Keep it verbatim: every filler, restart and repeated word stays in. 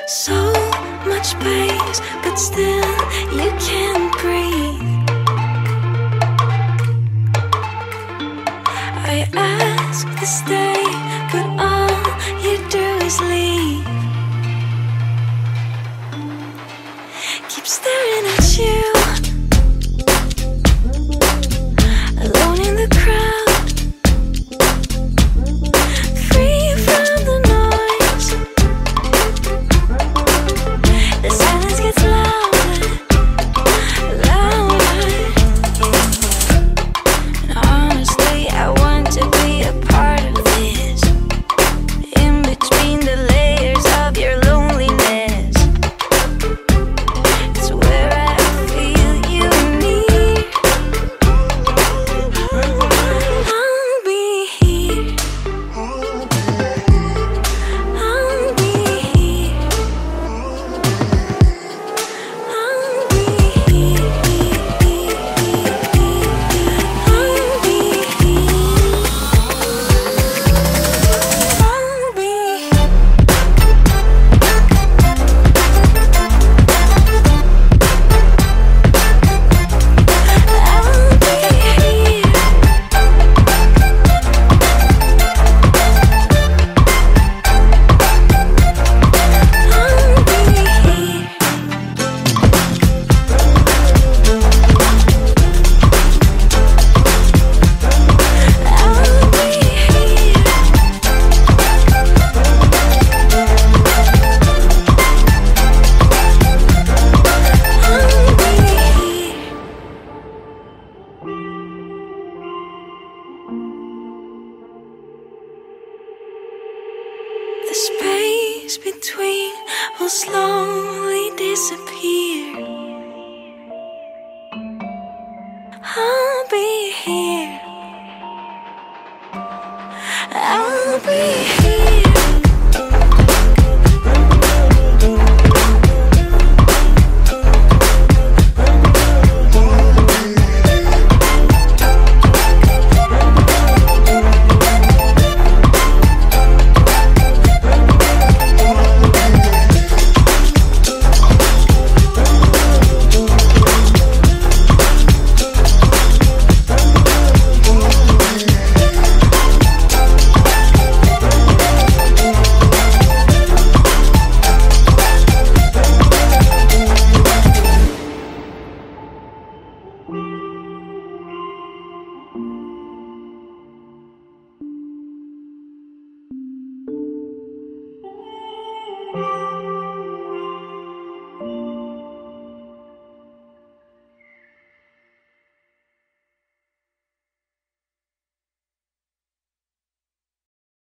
So much space, but still you can't breathe. I ask to stay, but all you do is leave. Keep staring at you, alone in the crowd, free from the noise. The silence gets louder, louder. And honestly, I want to be a part of this. In between the layers of your loneliness, it's where I feel you near. I'll be here, I'll be here, I'll be here, I'll be here, I'll be here. The space between will slowly disappear. I'll be here, I'll be here. Thank you.